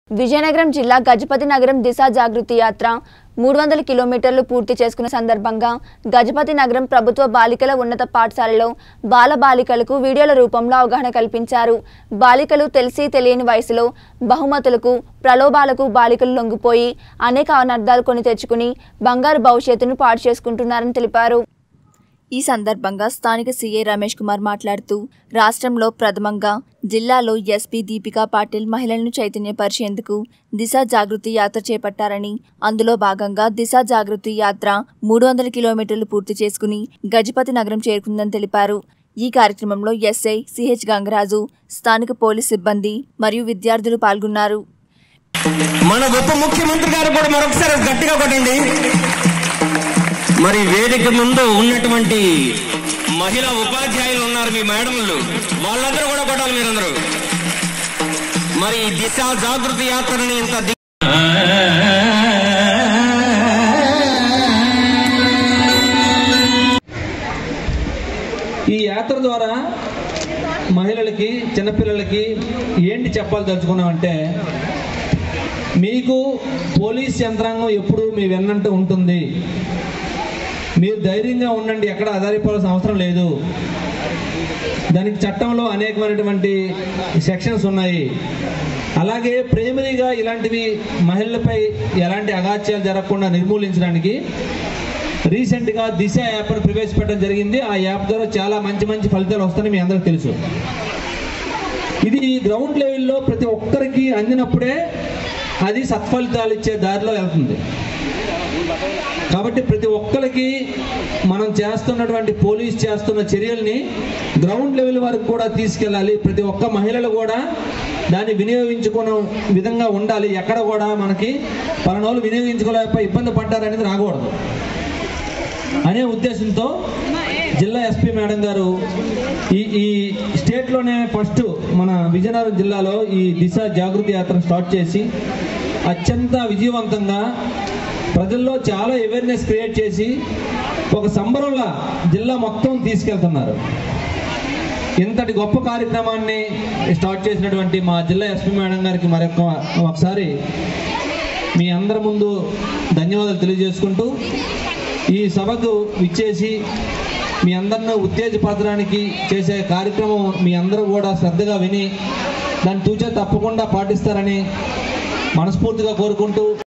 విజయనగరం జిల్లా గజపతి నగరం దిశ జాగృతి యాత్ర 300 కిలోమీటర్లు పూర్తి చేసుకున్న సందర్భంగా గజపతి నగరం ప్రభుత్వ బాలికల ఉన్నత పాఠశాలలో బాలబాలికలకు వీడియోల రూపంలో అవగాహన కల్పించారు. బాలికలు తెలిసి తెలియని వయసులో బహుమతులకు ప్రలోభాలకు బాలికలు లొంగిపోయి అనేక అనర్థాలు కొని తెచ్చుకుని బంగారు భవిష్యత్తును పాడు చేసుకుంటున్నారని తెలిపారు. ఈ సందర్భంగా స్థానిక సీఏ రమేష్ కుమార్ మాట్లాడుతూ రాష్ట్రంలో ప్రథమంగా జిల్లాలో ఎస్పీ దీపికా పాటిల్ మహిళలను చైతన్యపరిచేందుకు దిశ జాగృతి యాత్ర చేపట్టారని, అందులో భాగంగా దిశ జాగృతి యాత్ర 300 కిలోమీటర్లు పూర్తి చేసుకుని గజపతి నగరం చేరుకుందని తెలిపారు. ఈ కార్యక్రమంలో ఎస్ఐ సిహెచ్ గంగరాజు, స్థానిక పోలీస్ సిబ్బంది మరియు విద్యార్థులు పాల్గొన్నారు. మన ఉప ముఖ్యమంత్రి గారు కూడా మరొకసారి గట్టిగా కొట్టండి. మరి వేదిక ముందు ఉన్నటువంటి మహిళా ఉపాధ్యాయులు ఉన్నారు, మీ మేడములు, వాళ్ళందరూ కూడా కొట్టాలి మీరందరూ. మరి దిశ జాగృతి యాత్రని ఇంత ఈ యాత్ర ద్వారా మహిళలకి చిన్నపిల్లలకి ఏంటి చెప్పాలి తలుచుకున్నామంటే, మీకు పోలీస్ యంత్రాంగం ఎప్పుడు మీ వెన్నంటూ ఉంటుంది. మీరు ధైర్యంగా ఉండండి, ఎక్కడ ఆధారపడాల్సిన అవసరం లేదు. దానికి చట్టంలో అనేకమైనటువంటి సెక్షన్స్ ఉన్నాయి. అలాగే ప్రైమరీగా ఇలాంటివి మహిళలపై ఎలాంటి అగాత్యాలు జరగకుండా నిర్మూలించడానికి రీసెంట్గా దిశ యాప్ను ప్రవేశపెట్టడం జరిగింది. ఆ యాప్ ద్వారా చాలా మంచి మంచి ఫలితాలు వస్తాయని మీ అందరికీ తెలుసు. ఇది గ్రౌండ్ లెవెల్లో ప్రతి ఒక్కరికి అందినప్పుడే అది సత్ఫలితాలు ఇచ్చే దారిలో వెళ్తుంది. కాబట్టి ప్రతి ఒక్కరికి మనం చేస్తున్నటువంటి పోలీస్ చేస్తున్న చర్యల్ని గ్రౌండ్ లెవెల్ వరకు కూడా తీసుకెళ్ళాలి. ప్రతి ఒక్క మహిళలు కూడా దాన్ని వినియోగించుకునే విధంగా ఉండాలి. ఎక్కడ కూడా మనకి పలానోళ్ళు వినియోగించుకోలేకపోయి ఇబ్బంది పడ్డారనేది రాకూడదు అనే ఉద్దేశంతో జిల్లా ఎస్పీ మేడం గారు ఈ స్టేట్లోనే ఫస్ట్ మన విజయనగరం జిల్లాలో ఈ దిశ జాగృతి యాత్ర స్టార్ట్ చేసి అత్యంత విజయవంతంగా ప్రజల్లో చాలా అవేర్నెస్ క్రియేట్ చేసి ఒక సంబరంలా జిల్లా మొత్తం తీసుకెళ్తున్నారు. ఇంతటి గొప్ప కార్యక్రమాన్ని స్టార్ట్ చేసినటువంటి మా జిల్లా ఎస్పీ మేడం గారికి ఒకసారి మీ అందరి ముందు ధన్యవాదాలు తెలియజేసుకుంటూ, ఈ సభకు విచ్చేసి మీ అందరిని ఉత్తేజపరచడానికి చేసే కార్యక్రమం మీ అందరూ కూడా శ్రద్ధగా విని దాన్ని తూచా తప్పకుండా పాటిస్తారని మనస్ఫూర్తిగా కోరుకుంటూ